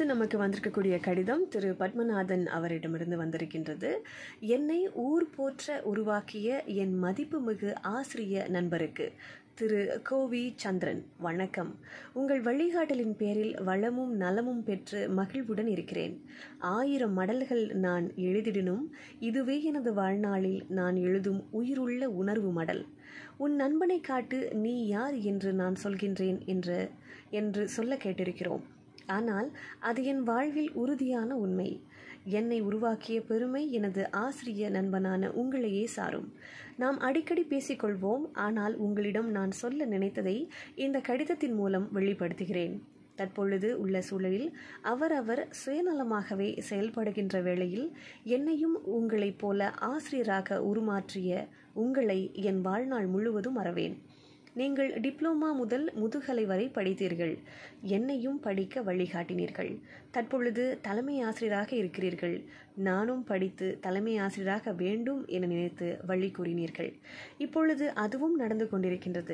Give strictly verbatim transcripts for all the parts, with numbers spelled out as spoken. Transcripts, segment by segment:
அடுத்து நமக்கு வந்திருக்கக்கூடிய கடிதம் திரு பத்மநாதன் அவரிடமிருந்து வந்திருக்கின்றது. என்னை ஊர் போற்ற உருவாக்கிய என் மதிப்புமிகு ஆசிரிய நண்பருக்கு திரு கோவி சந்திரன் வணக்கம். உங்கள் வழிகாட்டலின் பேரில் வளமும் நலமும் பெற்று மகிழ்வுடன் இருக்கிறேன். ஆயிரம் மடல்கள் நான் எழுதிடினும் இதுவே எனது வாழ்நாளில் நான் எழுதும் உயிருள்ள உணர்வு மடல். உன் நண்பனை காட்டு, நீ யார் என்று நான் சொல்கின்றேன் என்று என்று சொல்ல கேட்டிருக்கிறோம். ஆனால் அது என் வாழ்வில் உறுதியான உண்மை. என்னை உருவாக்கிய பெருமை எனது ஆசிரிய நண்பனான உங்களையே சாரும். நாம் அடிக்கடி பேசிக்கொள்வோம். ஆனால் உங்களிடம் நான் சொல்ல நினைத்ததை இந்த கடிதத்தின் மூலம் வெளிப்படுத்துகிறேன். தற்பொழுது உள்ள சூழலில் அவரவர் சுயநலமாகவே செயல்படுகின்ற வேளையில் என்னையும் உங்களைப் போல ஆசிரியராக உருமாற்றிய உங்களை என் வாழ்நாள் முழுவதும் மறவேன். நீங்கள் டிப்ளோமா முதல் முதுகலை வரை படித்தீர்கள். என்னையும் படிக்க வழிகாட்டினீர்கள். தற்பொழுது தலைமை ஆசிரியராக இருக்கிறீர்கள். நானும் படித்து தலைமை ஆசிரியராக வேண்டும் என நினைத்து வழி கூறினீர்கள். இப்பொழுது அதுவும் நடந்து கொண்டிருக்கின்றது.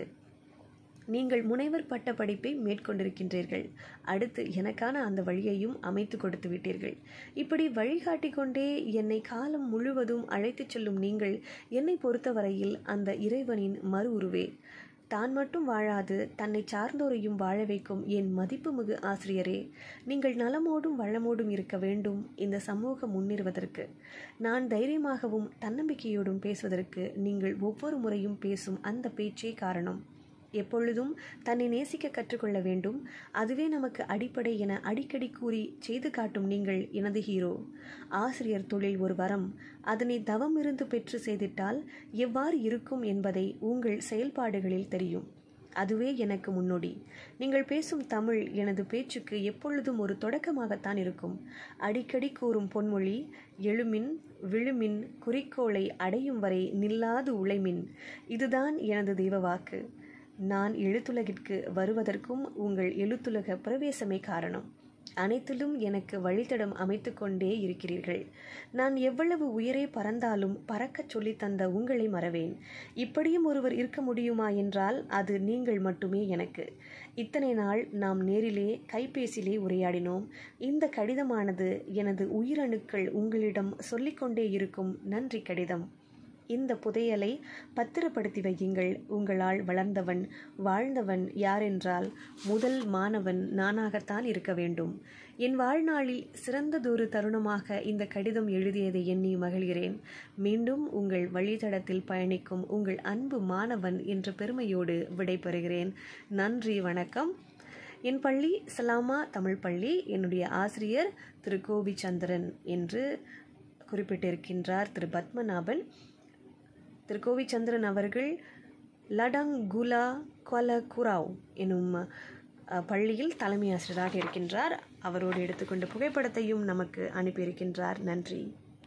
நீங்கள் முனைவர் பட்ட படிப்பை மேற்கொண்டிருக்கின்றீர்கள். அடுத்து எனக்கான அந்த வழியையும் அமைத்து கொடுத்து விட்டீர்கள். இப்படி வழிகாட்டி கொண்டே என்னை காலம் முழுவதும் அழைத்துச் செல்லும் நீங்கள் என்னை பொறுத்தவரையில் அந்த இறைவனின் மறு உருவே. தான் மட்டும் வாழாது தன்னை சார்ந்தோரையும் வாழ வைக்கும் என் மதிப்புமிகு ஆசிரியரே, நீங்கள் நலமோடும் வளமோடும் இருக்க வேண்டும். இந்த சமூகம் முன்னேறுவதற்கு, நான் தைரியமாகவும் தன்னம்பிக்கையோடும் பேசுவதற்கு நீங்கள் ஒவ்வொரு முறையும் பேசும் அந்த பேச்சே காரணம். எப்பொழுதும் தன்னை நேசிக்க கற்றுக்கொள்ள வேண்டும். அதுவே நமக்கு அடிப்படை என அடிக்கடி கூறி செய்து காட்டும் நீங்கள் எனது ஹீரோ. ஆசிரியர் தொழில் ஒரு வரம். அதனை தவம் இருந்து பெற்று செய்திட்டால் எவ்வாறு இருக்கும் என்பதை உங்கள் செயல்பாடுகளில் தெரியும். அதுவே எனக்கு முன்னோடி. நீங்கள் பேசும் தமிழ் எனது பேச்சுக்கு எப்பொழுதும் ஒரு தொடக்கமாகத்தான் இருக்கும். அடிக்கடி கூறும் பொன்மொழி, எழுமின் விழுமின் குறிக்கோளை அடையும் வரை நில்லாது உழைமின், இதுதான் எனது தெய்வ வாக்கு. நான் எழுத்துலகிற்கு வருவதற்கும் உங்கள் எழுத்துலக பிரவேசமே காரணம். அனைத்திலும் எனக்கு வழித்தடம் அமைத்து கொண்டே இருக்கிறீர்கள். நான் எவ்வளவு உயரே பறந்தாலும் பறக்கச் சொல்லி தந்த உங்களை மறவேன். இப்படியும் ஒருவர் இருக்க முடியுமா என்றால் அது நீங்கள் மட்டுமே எனக்கு. இத்தனை நாள் நாம் நேரிலே கைபேசியிலே உரையாடினோம். இந்த கடிதமானது எனது உயிரணுக்கள் உங்களிடம் சொல்லிக்கொண்டே இருக்கும் நன்றி கடிதம். இந்த புதையலை பத்திரப்படுத்தி வையுங்கள். உங்களால் வளர்ந்தவன் வாழ்ந்தவன் யாரென்றால் முதல் மாணவன் நானாகத்தான் இருக்க வேண்டும். என் வாழ்நாளில் சிறந்ததொரு தருணமாக இந்த கடிதம் எழுதியதை எண்ணி மகிழ்கிறேன். மீண்டும் உங்கள் வழித்தடத்தில் பயணிக்கும் உங்கள் அன்பு மாணவன் என்ற பெருமையோடு விடைபெறுகிறேன். நன்றி, வணக்கம். என் பள்ளி சலாமா தமிழ் பள்ளி. என்னுடைய ஆசிரியர் திரு கோவி சந்திரன் என்று குறிப்பிட்டிருக்கின்றார் திரு பத்மநாபன். திரு கோவி சந்திரன் அவர்கள் லடங் குலா கொல குராவ் எனும் பள்ளியில் தலைமை ஆசிரியராக இருக்கின்றார். அவரோடு எடுத்துக்கொண்ட புகைப்படத்தையும் நமக்கு அனுப்பியிருக்கின்றார். நன்றி.